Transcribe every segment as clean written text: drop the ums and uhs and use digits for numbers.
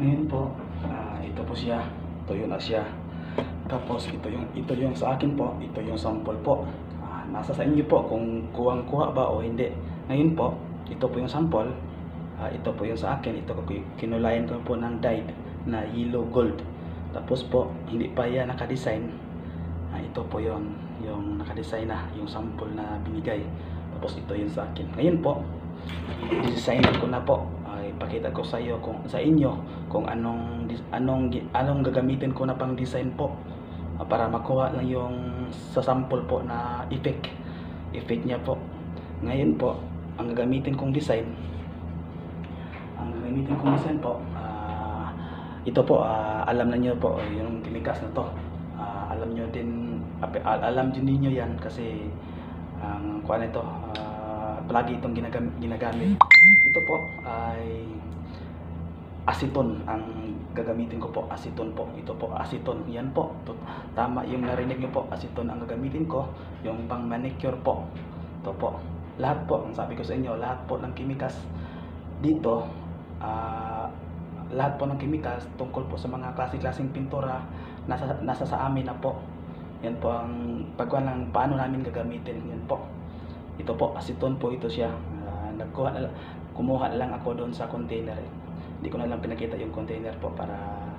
Ngayon po, ito po siya. Tuyo na siya. Tapos ito yung sa akin po, ito yung sample po. Nasa sa inyo po kung kuwang-kuha ba o hindi. Ngayon po, ito po yung sample. Ito po yung sa akin. Ito kinulayan ko po ng dyed na yellow gold. Tapos po, hindi pa yan nakadesign. Ito po yung nakadesign na, yung sample na binigay. Tapos ito yung sa akin. Ngayon po, design ko na po. Ipakita ko sa iyo sa inyo kung anong gagamitin ko na pang design po para makuha lang yung sa sample po na effect niya po. Ngayon po, ang gagamitin kong design po, ito po, alam na niyo po yung chemicals na to. Alam din niyo yan kasi kuha nito, palagi itong ginagamit. Ito po ay aceton ang gagamitin ko po. Aceton po. Ito po aceton. Yan po. Tama yung narinig niyo po. Aceton ang gagamitin ko. Yung pang manicure po. Ito po. Lahat po. Ang sabi ko sa inyo, lahat po ng chemicals dito, lahat po ng chemicals tungkol po sa mga klase-klaseng pintura nasa sa amin na po. Yan po ang pagkuhan ng paano namin gagamitin. Yan po. Ito po, aceton po ito siya. Kumuha na lang ako doon sa container. Hindi ko na lang pinakita yung container po para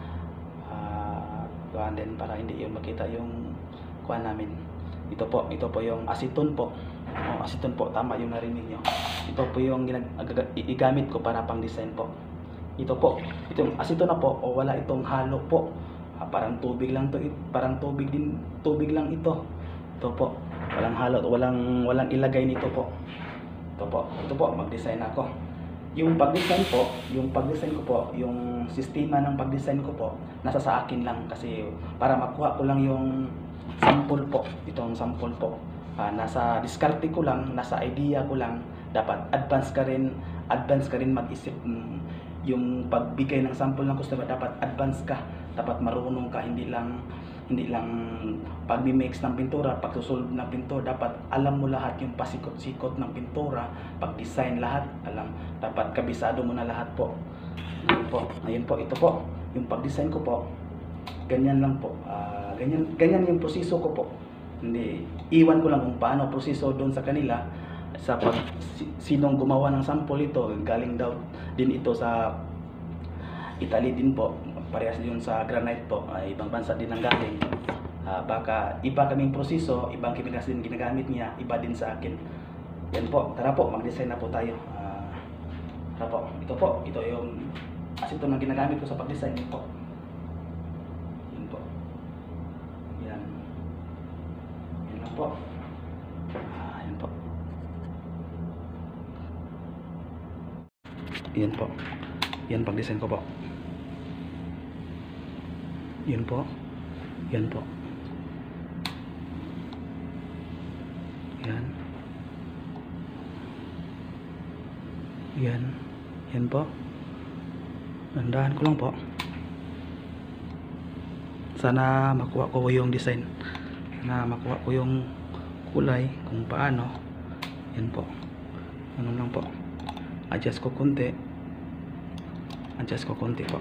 para hindi yung makita yung kuha namin. Ito po yung aceton po. Aceton po, tama yung narinig nyo. Ito po yung igamit ko para pang design po. Ito po, itong aceton na po, wala itong halo po. Parang tubig lang to, parang tubig lang ito. Ito po, walang halo, walang ilagay nito po. Ito po, mag-design ako. Yung pag-design ko po, yung sistema ng pag-design ko po, nasa sa akin lang kasi para makuha ko lang yung sample po. Itong sample po. Nasa diskarte ko lang, nasa idea ko lang. Dapat advance ka rin mag-isip. Yung pagbigay ng sample ng customer, dapat advance ka. Dapat marunong ka, hindi lang pag-mix ng pintura, pagsusulod ng pintura, dapat alam mo lahat yung pasikot-sikot ng pintura, pag-design lahat, dapat kabisado mo na lahat po. Ngayon po, ito po, yung pag-design ko po, ganyan lang po, ganyan yung proseso ko po. Hindi, iwan ko lang kung paano proseso doon sa kanila, sinong gumawa ng sample ito, galing daw din ito sa Italy din po, parehas din sa granite po, ibang bansa din ang galing. Baka iba kaming proseso, ibang chemicals din ginagamit niya, iba din sa akin. Yan po, tara po, mag-design na po tayo. Tara po, ito yung aceton na ginagamit ko sa pag-design po. Yan po. Yan lang po. Yan po. Yan po. Yan pag-design ko po. Yan po. Yan po. Yan. Yan. Yan po. Nandahan ko lang po. Sana makuha ko yung design. Sana makuha ko yung kulay kung paano. Yan po. Ano lang po. Adjust ko konti. Po.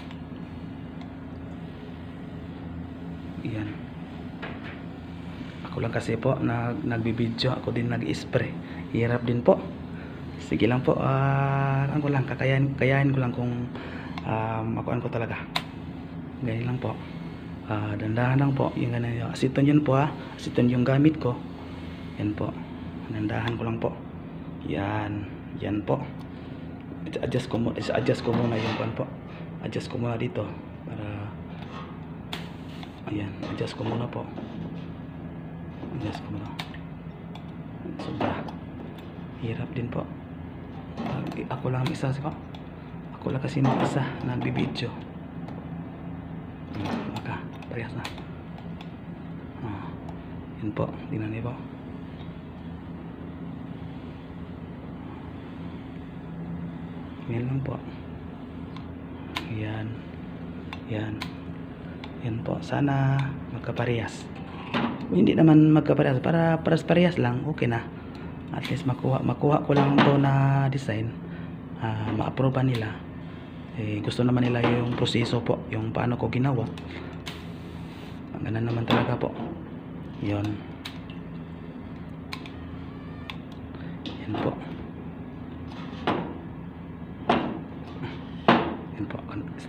Yan. Ako lang kasi po nagbibideo, ako din nag-spray. Hirap din po. Sige lang po, ako lang kakayanin ko lang kung makuan ko talaga. Ganyan lang po. Dandahan lang po. Yung ganun, yung aceton yun po aceton yung gamit ko. Yan po. Dandahan ko lang po. Yan po. Adjust ko muna yung kuan po. Adjust ko muna dito para ayan, adjust ko muna po. Adjust ko muna. Sobra. Hirap din po. Ako lang isa po. Ako lang kasi mag-isa nagbibideo. Maka, parehas na. Yan po, tingnan niyo po. Yan lang po. Yan po, sana magkaparehas. Hindi naman magkaparehas, para parehas lang, okay na. At least makuha ko lang to na design, ma-approve nila. Gusto naman nila yung proseso po, yung paano ko ginawa. Ang ganda naman talaga po. Yun. Yan po. Yan po.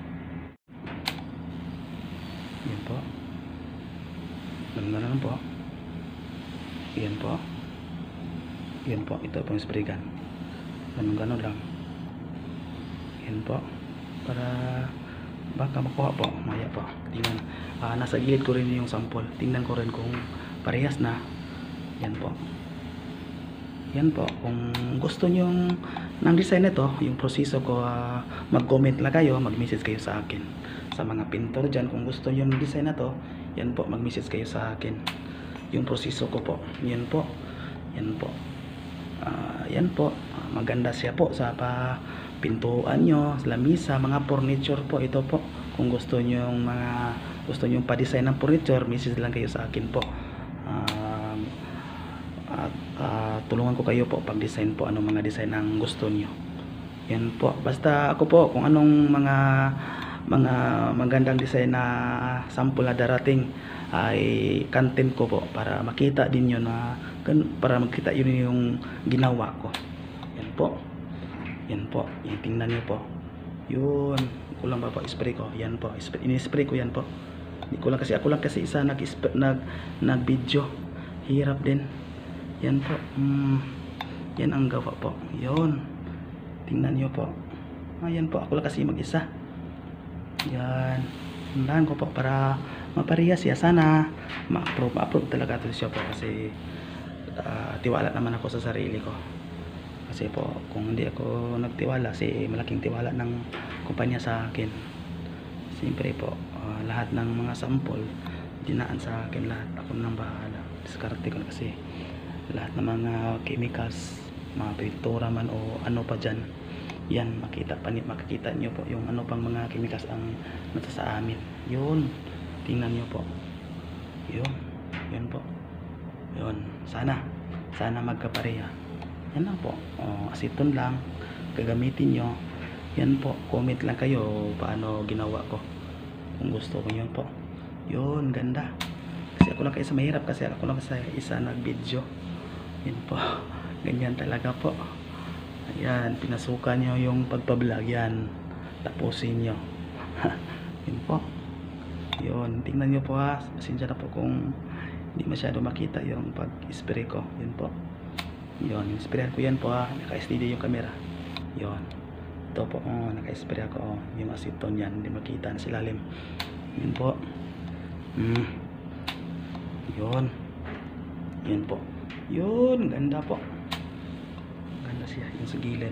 Yan po. Ganda naman po. Yan po. Yan po. Ito po yung spray gun. Ganun lang. Yan po. Para baka makuha po. Maya po. Tingnan. Nasa gilid ko rin yung sample. Tingnan ko rin kung parehas na. Yan po. Yan po, kung gusto nyo ng design nito, yung proseso ko, mag-comment lang kayo, mag-message kayo sa akin. Sa mga pintor dyan, kung gusto nyo ng design na to, yan po, mag-message kayo sa akin. Yung proseso ko po, yan po. Yan po. Yan po, maganda siya po sa pintuan nyo, lamisa, mga furniture po. Ito po, kung gusto nyo pa-design ng furniture, message lang kayo sa akin po. Tulungan ko kayo po pag-design po anong mga design ang gusto nyo. Yan po. Basta ako po kung anong mga magandang design na sample na darating ay content ko po para makita din yun para makita yun yung ginawa ko. Yan po. Yan po. Yan, tingnan nyo po. Yun. Kulang ba po spray ko? Yan po. Ini-spray ko yan po. Ako lang kasi isa nag-video. Hirap din. Yan po. Yan ang gawa po. Yun. Tingnan nyo po. Yan po. Ako lang kasi mag-isa. Yan. Tandaan ko po para maparehas siya. Sana ma-approve talaga ito siya po. Kasi tiwala naman ako sa sarili ko. Kasi po kung hindi ako nagtiwala, malaking tiwala ng kumpanya sa akin. Siyempre po, lahat ng mga sample dinaan sa akin lahat. Ako nang bahala. Diskarte ko na kasi lahat ng mga chemicals, mga pintura man o ano pa dyan, yan makikita nyo po yung ano pang mga chemicals ang nasa sa amin. Yun, tingnan nyo po. Yun po. Yun, sana magkapareha. Yan lang po. Aceton lang gagamitin nyo. Yan po, comment lang kayo paano ginawa ko kung gusto ko. Yun po. Yun, ganda. Kasi ako lang kasi mahirap kasi ako lang sa isa nag-video. Yan po. Ganyan talaga po. Ayan, pinasukan nyo yung pagpa-vlog yan. Tapusin nyo. Yan po. Yun, tingnan nyo po ha. Pasensya na po kung hindi masyado makita yung pag-spray ko. Yan po. Yun, sprayan ko yan po ha. Naka-steady yung camera. Yun. Ito po, naka-spray ako. Yung aceton yan, hindi makita na silalim. Yan po. Yun. Yan po. Yun, ganda po. Ganda siya yung sa gilid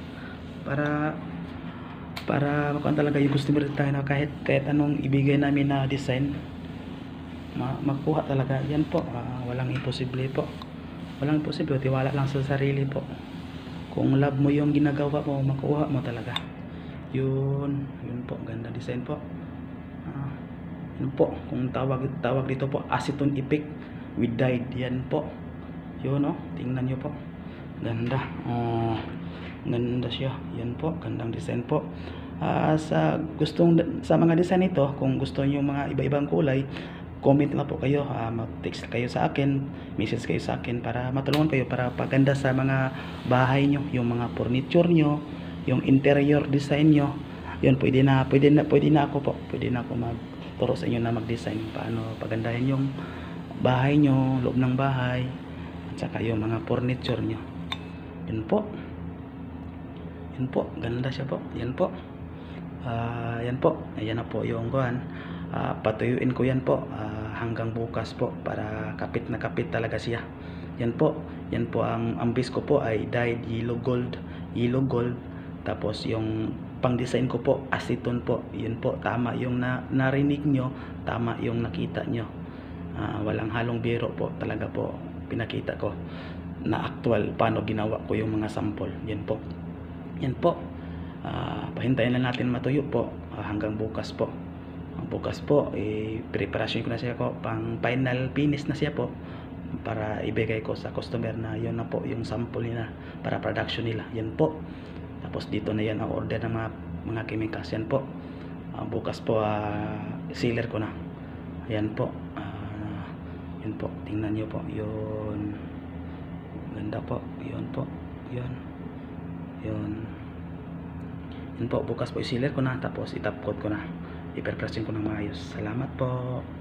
para makuha talaga yung customer tayo na kahit anong ibigay namin na design makuha talaga. Yan po, walang imposible po. Walang imposible, tiwala lang sa sarili po. Kung love mo yung ginagawa mo, makuha mo talaga. Yun po, ganda design po. Yun po, kung tawag dito po, aceton effect with dyed. Yan po. Yun tingnan nyo po. Ganda. Ganda siya. Yan po, gandang design po. Sa mga design ito, kung gusto nyo mga iba-ibang kulay, comment lang po kayo, mag-text kayo sa akin, message kayo sa akin para matulungan kayo para paganda sa mga bahay nyo, yung mga furniture nyo, yung interior design nyo. Yun, pwede na ako po. Pwede na ako magturo sa inyo na mag-design paano pagandahin yung bahay nyo, loob ng bahay, at saka yung mga furniture nyo. Yun po. Yun po, ganda siya po. Yan po. Yan po. Ayan na po yung kuhan. Patuyuin ko yan po hanggang bukas po para kapit na kapit talaga siya. Yan po ang ambis ko po ay dyed yellow gold. Tapos yung pang design ko po aceton po. Yun po, tama yung narinig nyo, tama yung nakita nyo. Walang halong biro po, talaga po pinakita ko na actual paano ginawa ko yung mga sample. Yan po. Pahintayin lang natin matuyo po hanggang bukas po. Bukas po, preparasyon ko na siya po, pang final finish na siya po para ibigay ko sa customer na yun na po yung sample nila para production nila. Yan po. Tapos dito na yan ang order ng mga mga chemicals. Yan po. Bukas po sealer ko na. Ayan po. Yun po, tingnan nyo po. Yun. Ganda po. Yun po. Yun. Yun po, bukas po i-sealer ko na. Tapos itap coat ko na. I-pressing ko na maayos. Salamat po.